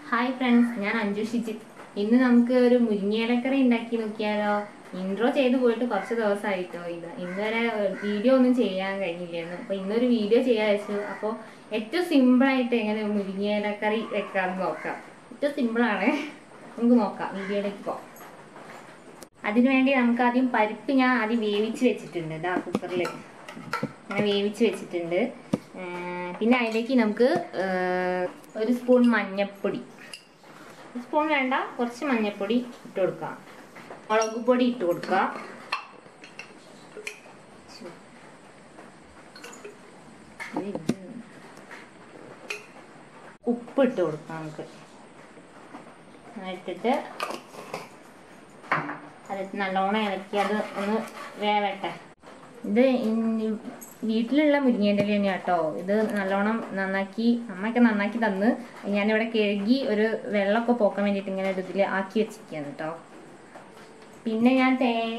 Hi friends, ഞാൻ അഞ്ജു ഷിജിത്ത്. ഇന്ന് നമുക്ക് ഒരു മുരിങ്ങയിലക്കറി ഉണ്ടാക്കി നോക്കിയാലോ. ഇൻട്രോ ചെയ്ത് പോയിട്ട് കുറച്ച് ദിവസമായിട്ടോ. ഇന്നുവരെ വീഡിയോ ഒന്നും ചെയ്യാൻ കഴിഞ്ഞില്ലായിരുന്നു. അപ്പോൾ ഇന്നൊരു വീഡിയോ ചെയ്യാൻ വെച്ചു. അപ്പോൾ ഏറ്റവും സിമ്പിളായിട്ട് എങ്ങനെ മുരിങ്ങയിലക്കറി വെക്കാമെന്ന് നോക്കാം. ഏറ്റവും സിമ്പിളാണ്, നമുക്ക് നോക്കാം. വീഡിയോയിലേക്ക് പോകാം. അതിനുവേണ്ടി നമുക്ക് ആദ്യം പരിപ്പ് ഞാൻ ആദ്യം വേവിച്ച് വെച്ചിട്ടുണ്ട്. ഇതാ കുക്കറിൽ അങ്ങനെ വേവിച്ച് വെച്ചിട്ടുണ്ട്. പിന്നെ അതിലേക്ക് നമുക്ക് ഒരു സ്പൂൺ മഞ്ഞൾപ്പൊടി, സ്പൂൺ വേണ്ട, കുറച്ച് മഞ്ഞൾപ്പൊടി ഇട്ട് കൊടുക്കാം. മുളക് പൊടി ഇട്ട് കൊടുക്കാം. ഉപ്പ് ഇട്ട് കൊടുക്കാം. നമുക്ക് ഇട്ടിട്ട് അത് നല്ലോണം ഇളക്കി അത് ഒന്ന് വേവട്ടെ. ഇത് വീട്ടിലുള്ള മുരിങ്ങേൻ്റെ ഇല തന്നെയാണ് കേട്ടോ. ഇത് നല്ലോണം നന്നാക്കി അമ്മയൊക്കെ നന്നാക്കി തന്ന് ഞാനിവിടെ കഴുകി ഒരു വെള്ളമൊക്കെ പോക്കാൻ വേണ്ടിയിട്ട് ഇങ്ങനെ ഇതിൽ ആക്കി വെച്ചിരിക്കുകയാണ് കേട്ടോ. പിന്നെ ഞാൻ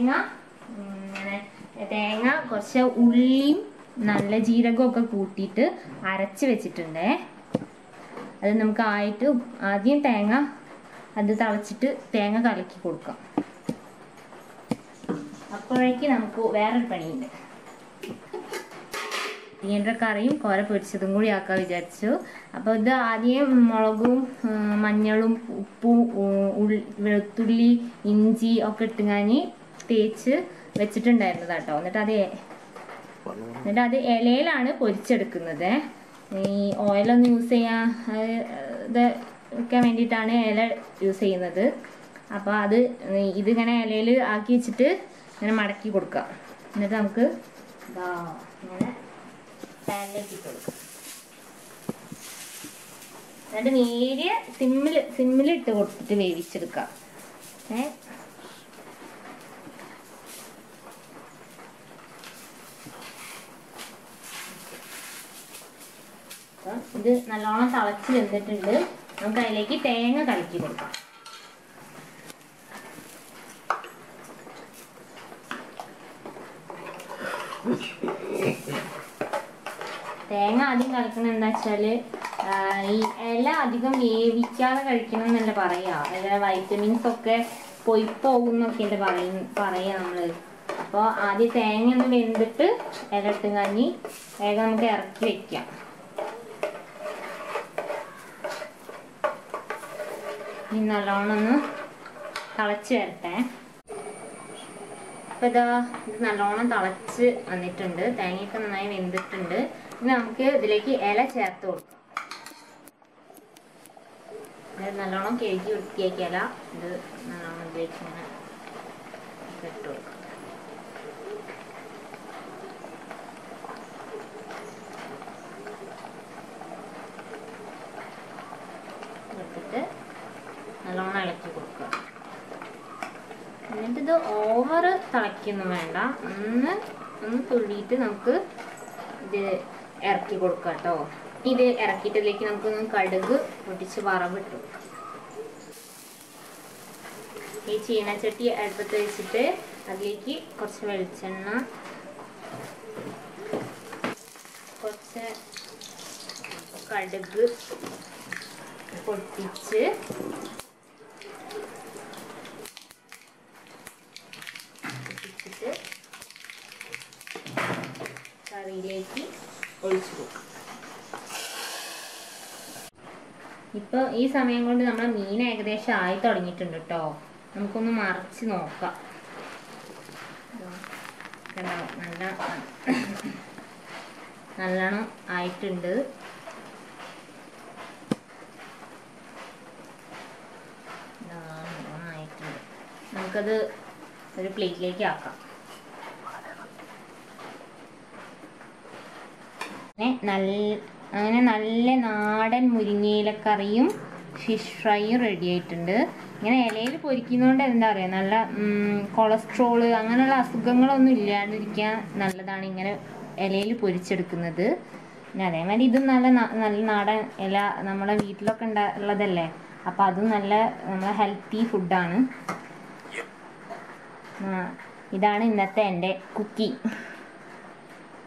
തേങ്ങ കുറച്ച് ഉള്ളിയും നല്ല ജീരകവും ഒക്കെ കൂട്ടിയിട്ട് അരച്ച് വെച്ചിട്ടുണ്ടേ. അത് നമുക്ക് ആദ്യം തേങ്ങ അത് തിളച്ചിട്ട് തേങ്ങ കലക്കി കൊടുക്കാം. അപ്പോഴേക്ക് നമുക്ക് വേറൊരു പണിയുണ്ട്. മുരിങ്ങേൻ്റെ കറിയും കോര പൊരിച്ചതും കൂടി ആക്കാൻ വിചാരിച്ചു. അപ്പോൾ ഇത് ആദ്യം മുളകും മഞ്ഞളും ഉപ്പും വെളുത്തുള്ളി ഇഞ്ചി ഒക്കെ ഇട്ട് ഞാൻ തേച്ച് വെച്ചിട്ടുണ്ടായിരുന്നത് കേട്ടോ. എന്നിട്ട് അത് ഇലയിലാണ് പൊരിച്ചെടുക്കുന്നത്. ഈ ഓയിലൊന്നും യൂസ് ചെയ്യാൻ ഇത് വെക്കാൻ വേണ്ടിയിട്ടാണ് ഇല യൂസ് ചെയ്യുന്നത്. അപ്പോൾ ഇതിങ്ങനെ ഇലയിൽ ആക്കി വെച്ചിട്ട് ഇങ്ങനെ മടക്കി കൊടുക്കാം. എന്നിട്ട് നമുക്ക് ഇങ്ങനെ പാനിലേക്ക് ഇട്ട് കൊടുക്കാം. എന്നിട്ട് നേരിയ സിമ്മിൽ ഇട്ട് കൊടുത്തിട്ട് വേവിച്ചെടുക്കാം. ഇത് നല്ലോണം തിളച്ച് വെന്തിട്ടുണ്ട്. നമുക്ക് അതിലേക്ക് തേങ്ങ കലക്കി കൊടുക്കാം. തേങ്ങ ആദ്യം കളിക്കുന്നത് എന്താ വെച്ചാൽ ഈ ഇല അധികം വേവിക്കാതെ കഴിക്കണം എന്നല്ല പറയാ. വൈറ്റമിൻസ് ഒക്കെ പൊയ്പോകുന്നൊക്കെ പറയാ നമ്മള്. അപ്പോൾ ആദ്യം തേങ്ങ ഒന്ന് വെന്തിട്ട് ഇല ഇട്ട് കഴിഞ്ഞ് വേഗം നമുക്ക് ഇറക്കി വെക്കാം. ഇനി നല്ലോണം ഒന്ന് തിളച്ച് വരട്ടെ. അപ്പോൾ ഇത് നല്ലോണം തിളച്ച് വന്നിട്ടുണ്ട്. തേങ്ങയൊക്കെ നന്നായി വെന്തിട്ടുണ്ട്. ഇനി നമുക്ക് ഇതിലേക്ക് ഇല ചേർത്ത് കൊടുക്കാം. നല്ലോണം കഴുകി വൃത്തിയാക്കിയ ഇല ഇത് നല്ലോണം ഇതിലേക്ക് ഇങ്ങനെ ഇട്ട് കൊടുക്കാം. ഇട്ടിട്ട് നല്ലോണം ഇളക്കി കൊടുക്കുക. എന്നിട്ട് ഇത് ഓവർ തിളയ്ക്കൊന്നും വേണ്ട, ഒന്ന് തുള്ളിയിട്ട് നമുക്ക് ഇത് ഇറക്കി കൊടുക്കാം കേട്ടോ. ഇത് ഇറക്കിയിട്ടിലേക്ക് നമുക്കൊന്ന് കടുക് പൊട്ടിച്ച് വറവിട്ട് കൊടുക്കാം. ഈ ചീനച്ചട്ടി അടുപ്പത്ത് വെച്ചിട്ട് അതിലേക്ക് കുറച്ച് വെളിച്ചെണ്ണ, കുറച്ച് കടുക് പൊട്ടിച്ച് കറിയിലേക്ക് ഒഴിച്ചു കൊടുക്കാം. ഇപ്പോൾ ഈ സമയം കൊണ്ട് നമ്മുടെ മീൻ ഏകദേശം ആയി തുടങ്ങിയിട്ടുണ്ട് കേട്ടോ. നമുക്കൊന്ന് മറിച്ച് നോക്കാം. നല്ലോണം ആയിട്ടുണ്ട്. നമുക്കത് ഒരു പ്ലേറ്റിലേക്ക് ആക്കാം. അങ്ങനെ നല്ല നാടൻ മുരിങ്ങയിലക്കറിയും ഫിഷ് ഫ്രൈയും റെഡി ആയിട്ടുണ്ട്. ഇങ്ങനെ ഇലയിൽ പൊരിക്കുന്നതുകൊണ്ട് എന്താ പറയുക, നല്ല കൊളസ്ട്രോള് അങ്ങനെയുള്ള അസുഖങ്ങളൊന്നും ഇല്ലാതിരിക്കാൻ നല്ലതാണ് ഇങ്ങനെ ഇലയിൽ പൊരിച്ചെടുക്കുന്നത്. പിന്നെ അതേമാതിരി ഇതും നല്ല നാടൻ ഇല നമ്മളെ വീട്ടിലൊക്കെ ഉള്ളതല്ലേ. അപ്പോൾ അതും നമ്മളെ ഹെൽത്തി ഫുഡാണ്. ഇതാണ് ഇന്നത്തെ എൻ്റെ കുക്കിംഗ്.